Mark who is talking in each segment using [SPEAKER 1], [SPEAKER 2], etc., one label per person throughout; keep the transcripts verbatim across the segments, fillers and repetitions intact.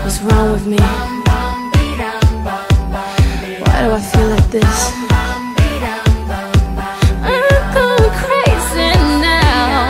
[SPEAKER 1] What's wrong with me? Why do I feel like this? I'm going crazy now.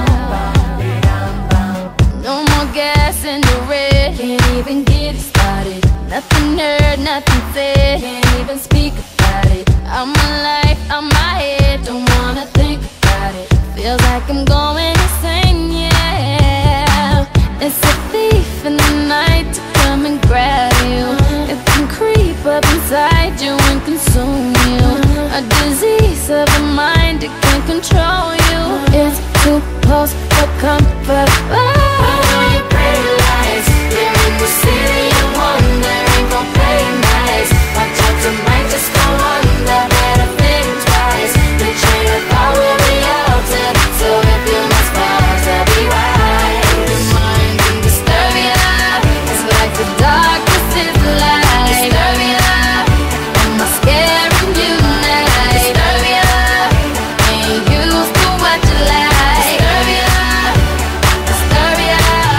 [SPEAKER 1] No more gas in the red. Can't even get it started. Nothing heard, nothing said. Can't even speak about it. I'm alive, I'm my head. Don't wanna think about it. Feels like I'm going insane, yeah. It's a thief in the night to come and grab you. It can creep up inside you and consume you. A disease of the mind, it can control you. It's too close for comfort. Oh. Your pretty lights, you're in the city of wonder. Ain't gon' play nice. Watch out, you might just go under. Better think twice. The train of thought will be altered. So if you must pause, I'll be right. Your mind in Disturbia. It's like the darkness is light. Disturbia, am I scaring you now? Disturbia, ain't used to what you like. Disturbia, Disturbia.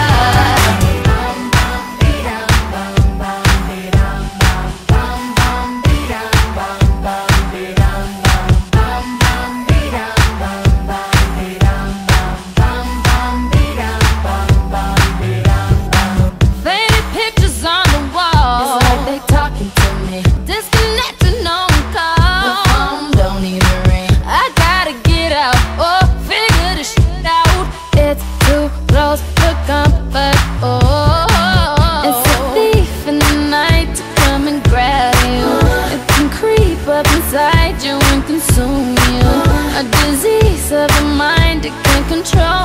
[SPEAKER 1] Faded pictures on the wall. It's like they talking to me. Disconnected, no one call. The phone don't even ring. I gotta get out or figure this shit out. It's too close for comfort. Oh, it's a thief in the night to come and grab you. It can creep up inside you and consume you. A disease of the mind, it can control